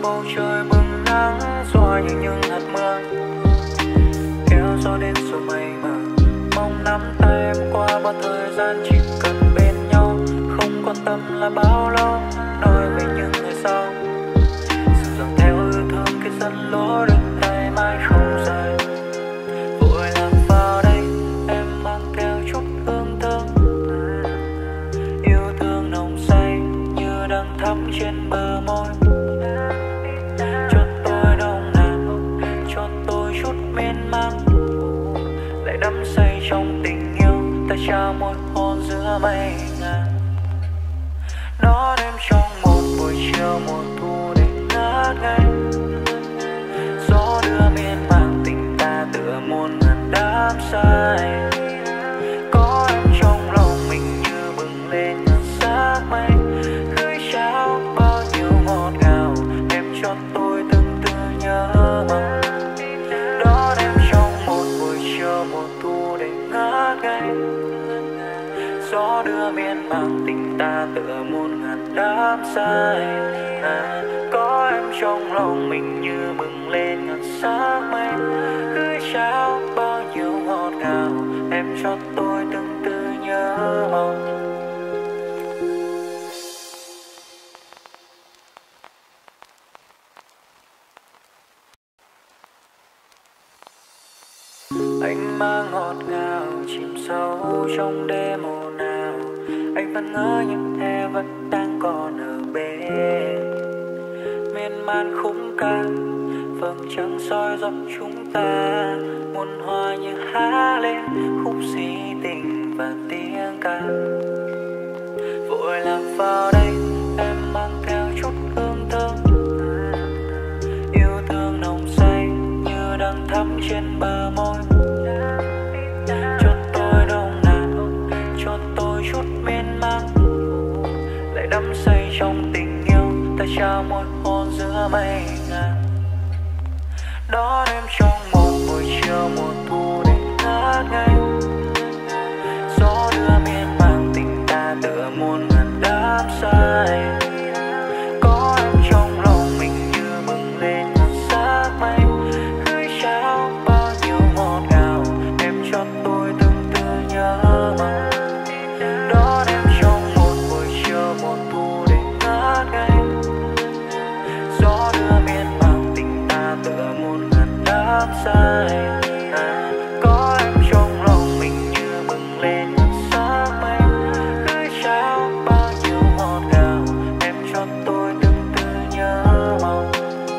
bầu trời bừng nắng xóa như những hạt mưa, kéo gió đến rồi mây mờ. Mong nắm tay em qua bao thời gian, chỉ cần bên nhau, không quan tâm là bao lâu. Nói về những ngày sau, sự dòng theo yêu thương cái dẫn lối đừng tay mãi không rời. Vội lạc vào đây em mang theo chút hương thơm, yêu thương nồng say như đang thắm trên bờ môi. Cho tôi đông nào, cho tôi chút miên man, lại đắm say trong tình yêu. Ta trao một hôn giữa mây ngàn, nó đêm trong một buổi chiều mùa thu để ngất ngây. Gió đưa miên man tình ta tựa muôn ngàn đắm say. Có em trong lòng mình như bừng lên ngàn sắc mây, gửi trao bao nhiêu ngọt ngào em cho tôi từng từ nhớ mong. Đó đêm trong một buổi chiều mùa thu để ngất ngây. Gió đưa miên man tình ta tựa muôn ngàn đắm say. À, có em trong lòng mình như bừng lên ngàn sắc mây, gửi trao bao nhiêu ngọt ngào em cho tôi từng từ nhớ mong. Anh mang ngọt ngào chìm sâu trong đêm ồn ào, anh vẫn ngỡ như em vẫn đang còn ở bên. Miên man khung ca vầng trăng soi dọc chúng ta, muôn hoa như há lên khúc si tình và tiếng ca. Vội lạc vào đây em mang theo chút hương thơm, yêu thương nồng say như đang thắm trên bờ môi. Cho tôi đông nào, cho tôi chút miên man, lại đắm say trong tình yêu. Ta trao một hôn giữa mây ngàn, đó đêm trong một buổi chiều mùa thu để ngất ngây. Gió đưa miên man tình ta tựa muôn ngàn đắm say. Có em trong lòng mình như bừng lên ngàn sắc mây, gửi trao bao nhiêu ngọt ngào em cho tôi từng từ nhớ mong. Đó đêm trong một buổi chiều mùa thu để ngất ngây. Gió đưa miên man tình ta tựa muôn ngàn đắm say. À, có em trong lòng mình như bừng lên ngàn sắc mây, gửi trao bao nhiêu ngọt ngào em cho tôi từng từ nhớ mong.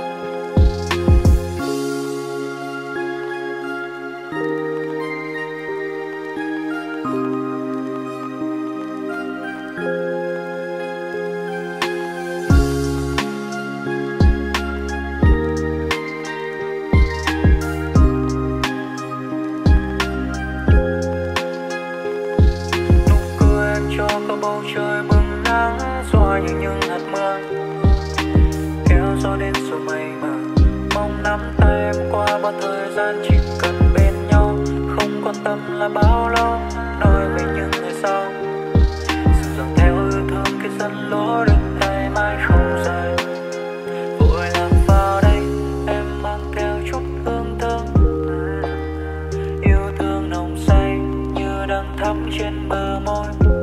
Có bầu trời bừng nắng xóa như những hạt mưa, kéo gió đến rồi mây mờ. Mong nắm tay em qua bao thời gian, chỉ cần bên nhau, không quan tâm là bao lâu. Nói về những ngày sau, sự dòng theo yêu thương cái dẫn lối đừng tay mãi không rời. Vội lạc vào đây em mang theo chút hương thơm, yêu thương nồng say như đang thắm trên bờ môi.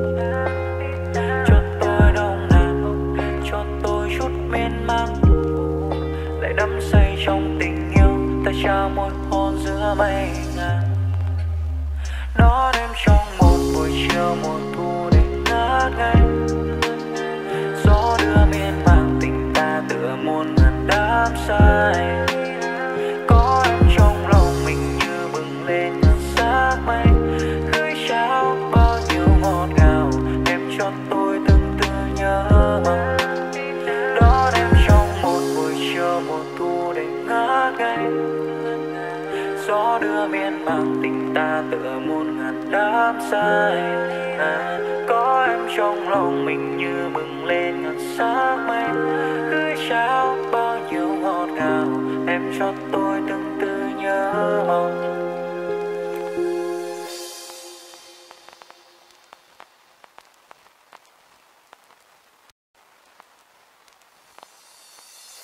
Lại đắm say trong tình yêu. Ta trao một hôn giữa mây ngàn, nó đêm trong một buổi chiều mùa thu để ngất ngây. Gió đưa miên man tình ta tựa muôn ngàn đắm say. Có em trong lòng mình như bừng lên ngàn sắc mây, gửi trao bao nhiêu ngọt ngào em cho tôi từng từ nhớ mong. Đó đêm trong một buổi chiều mùa thu để ngất ngây. Gió đưa miên man tình ta tựa muôn ngàn đắm say. À, có em trong lòng mình như bừng lên ngàn sắc mây, gửi trao bao nhiêu ngọt ngào em cho tôi từng từ nhớ mong.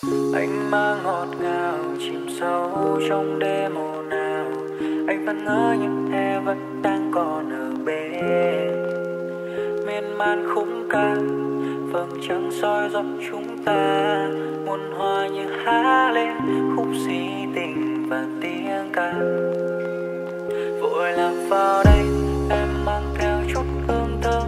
Anh mang ngọt ngào chìm sâu trong đêm ồn ào. Anh vẫn ngỡ như em vẫn đang còn ở bên, miên man khung ca vầng trăng soi dọc chúng ta. Muôn hoa như há lên khúc si tình và tiếng ca. Vội lạc vào đây em mang theo chút hương thơm,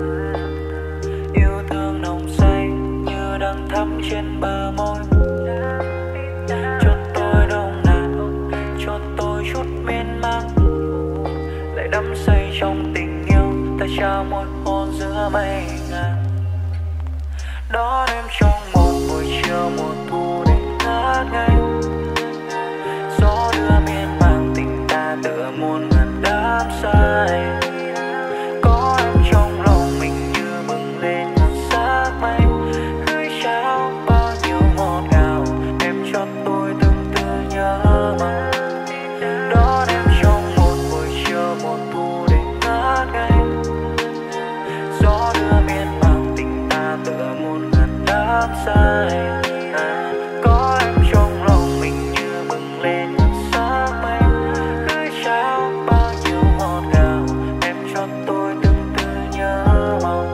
yêu thương nồng say như đang thắm trên bờ môi. Cho tôi đông nào, cho tôi chút miên man, lại đắm say trong tình yêu. Ta trao một hôn giữa mây ngàn, đón em trong một buổi chiều mùa thu để ngát ngây. Gió đưa miên man tình ta tựa muôn ngàn đắm say. Có em trong lòng mình như bừng lên ngàn sắc mây, gửi trao bao nhiêu ngọt ngào em cho tôi từng từ nhớ mong. Đón em trong một buổi chiều mùa thu để ngát ngây. Gió đưa miên man tình ta tựa muôn ngàn đắm say. À, có em trong lòng mình như bừng lên ngàn sắc mây, gửi trao bao nhiêu ngọt ngào em cho tôi từng từ nhớ mong.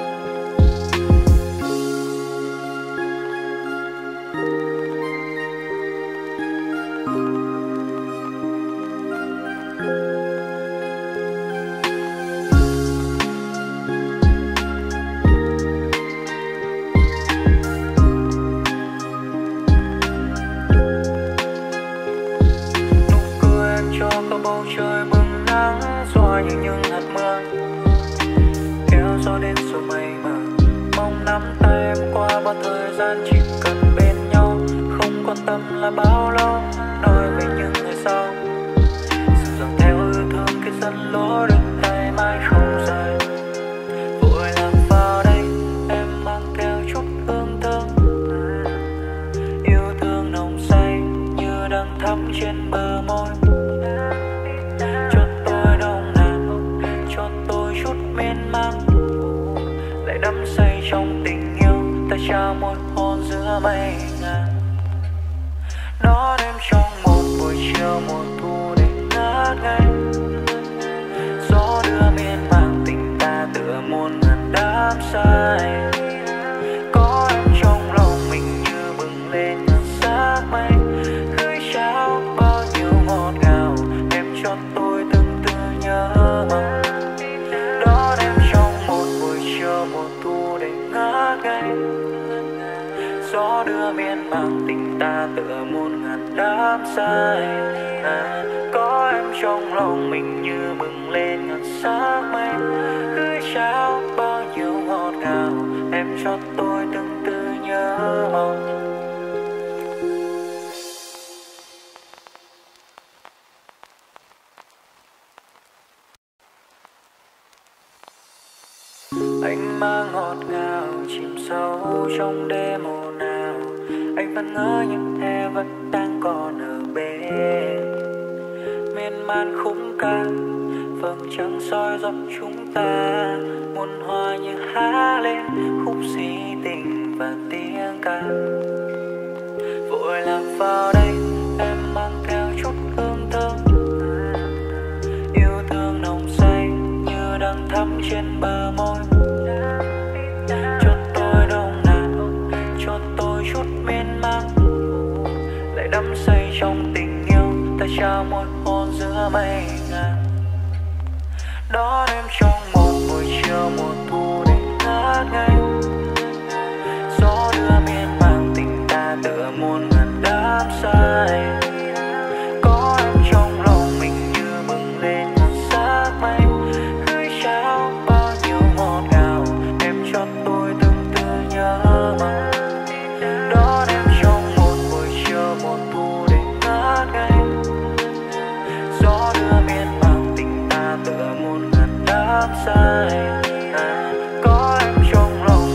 Có bầu trời bừng nắng xóa như những hạt mưa, kéo gió đến rồi mây mờ. Mong nắm tay em qua bao thời gian, chỉ cần bên nhau, không quan tâm là bao lâu. Nói về những ngày sau, sự dòng theo yêu thương cái dẫn lối đến ngày mai không rời. Vội lạc vào đây em mang theo chút hương thơm, yêu thương nồng say như đang thắm trên bờ môi. Lại đắm say trong tình yêu, ta trao một hôn giữa mây ngàn. Đón em trong một buổi chiều mùa thu để ngát ngây. Gió đưa miên man tình ta tựa muôn ngàn đắm say. Có em trong lòng mình như bừng lên ngàn sắc mây, gửi trao bao nhiêu ngọt ngào em cho tôi từng từ nhớ mong. Đón em trong một buổi chiều mùa thu để ngát ngây. Gió đưa miên man tình ta tựa muôn ngàn đắm say. À, có em trong lòng mình như bừng lên ngàn sắc mây, gửi trao bao nhiêu ngọt ngào em cho tôi từng từ nhớ mong. Anh mang ngọt ngào chìm sâu trong đêm ồn ào. Anh vẫn ngỡ như em vẫn đang còn ở bên, miên man khung ca vầng trăng soi dọc chúng ta. Muôn hoa như há lên khúc si tình và tiếng ca. Vội lạc vào đây em mang theo chút hương thơm, yêu thương nồng say như đang thắm trên bờ môi. Cho tôi đông nào, cho tôi chút miên man, lại đắm say trong tình yêu. Ta trao một hôn giữa mây ngàn, đón em trong một buổi chiều mùa thu để ngát ngây. Gió đưa miên man tình ta tựa muôn ngàn đắm say. Có em trong lòng mình như bừng lên ngàn sắc mây, gửi trao bao nhiêu ngọt ngào em cho tôi từng từ nhớ mong. Đón em trong một buổi chiều mùa thu để ngát ngây. Gió đưa miên man tình ta tựa muôn ngàn đắm say. À, có em trong lòng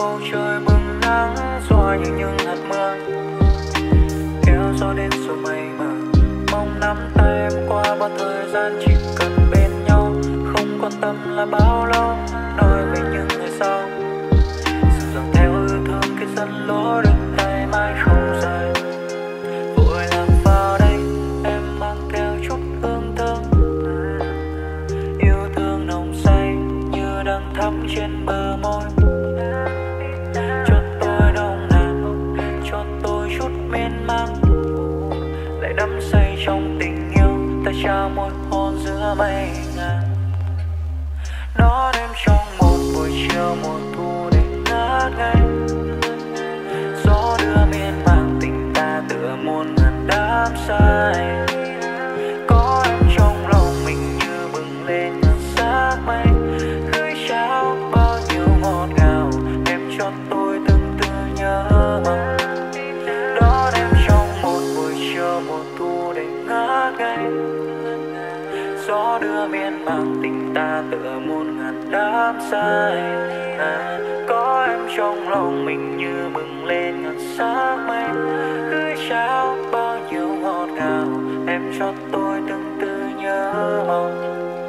bầu trời bừng nắng xóa như những hạt mưa, kéo gió đến rồi mây mờ. Mong nắm tay em qua bao thời gian, chỉ cần bên nhau, không quan tâm là bao lâu. Nói về những ngày sau, sự dòng theo yêu thương cái dẫn lối đừng tay mãi không rời. Vội lạc vào đây em mang theo chút hương thơm, yêu thương nồng say như đang thắm trên bờ môi. Cho tôi đông nào, cho tôi chút miên man, lại đắm say trong tình yêu. Ta trao môi hôn giữa mây ngàn, đón em trong một buổi chiều mùa thu để ngát ngây. Gió đưa miên man tình ta tựa muôn ngàn đắm say. Có em trong lòng mình như bừng lên ngàn sắc mây, gửi trao bao nhiêu ngọt ngào em cho tôi từng từ nhớ mong. Đón em trong một buổi chiều mùa thu để ngát ngây. Gió đưa miên man tình ta tựa muôn ngàn đắm say. À, có em trong lòng mình như bừng lên ngàn sắc mây, gửi trao bao nhiêu ngọt ngào em cho tôi từng từ nhớ mong.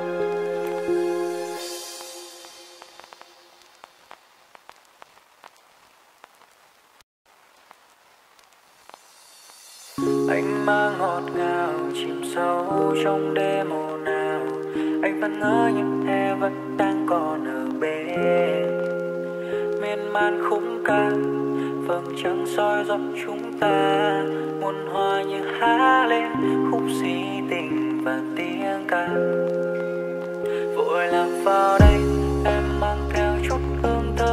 Anh mang ngọt ngào chìm sâu trong đêm ồn ào, anh vẫn ngỡ như em vẫn đang còn ở bên. Miên man khung ca vầng trăng soi dọc chúng ta, muôn hoa như há lên khúc si tình và tiếng ca. Vội lạc vào đây em mang theo chút hương thơm,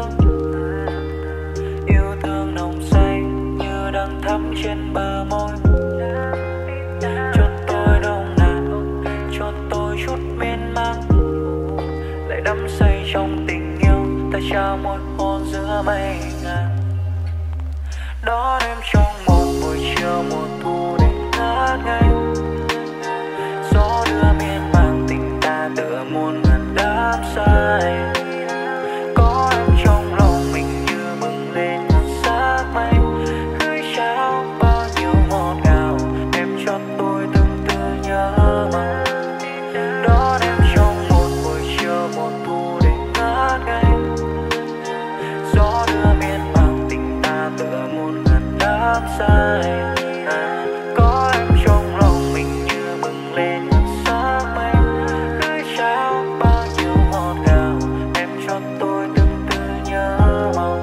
yêu thương nồng say như đang thắm trên bờ môi. Cho tôi đông nào, cho tôi chút miên man, lại đắm say trong tình yêu. Ta trao môi hôn giữa mây ngàn, đón em trong một buổi chiều mùa thu để ngát ngây. Gió đưa miên man tình ta tựa muôn ngàn đắm say. Có em trong lòng mình như bừng lên ngàn sắc mây, gửi trao bao nhiêu ngọt ngào em cho tôi từng từ nhớ mong. Đón em trong một buổi chiều mùa thu để ngát ngây. Gió đưa miên man tình ta tựa muôn ngàn đắm say. À, có em trong lòng mình như bừng lên ngàn sắc mây, gửi trao bao nhiêu ngọt ngào em cho tôi từng từ nhớ mong.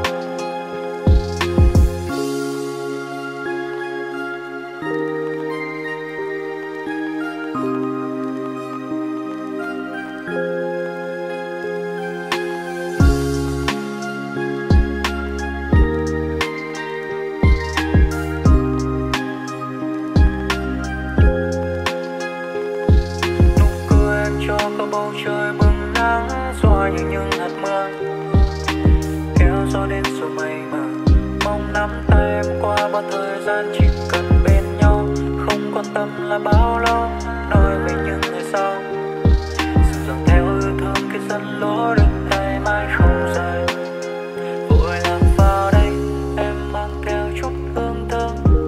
Cho cả bầu trời bừng nắng xóa như những hạt mưa, kéo gió đến rồi mây mờ. Mong nắm tay em qua bao thời gian, chỉ cần bên nhau, không quan tâm là bao lâu. Nói về những ngày sau, sự dòng theo yêu thương cái dẫn lối đừng tay mãi không rời. Vội lạc vào đây em mang theo chút hương thơm,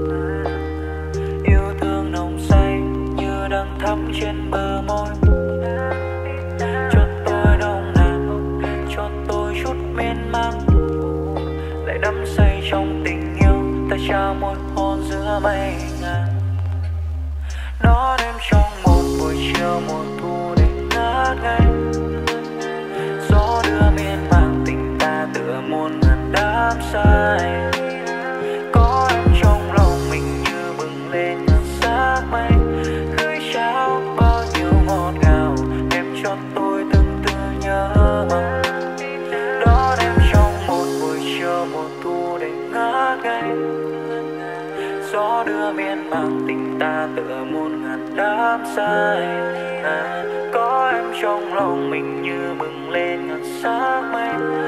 yêu thương nồng say như đang thắm trên bờ môi. Lại đắm say trong tình yêu. Ta trao môi hôn giữa mây ngàn, đón em trong một buổi chiều mùa thu để ngát ngây. Gió đưa miên man tình ta tựa muôn ngàn đắm say. Có em trong lòng mình như bừng lên ngàn sắc mây, gửi trao bao nhiêu ngọt ngào em cho tôi từng từ nhớ mong. Đón em trong một buổi chiều mùa thu để ngát ngây. Gió đưa miên man tình ta tựa muôn ngàn đắm say. À, có em trong lòng mình như bừng lên ngàn sắc mây,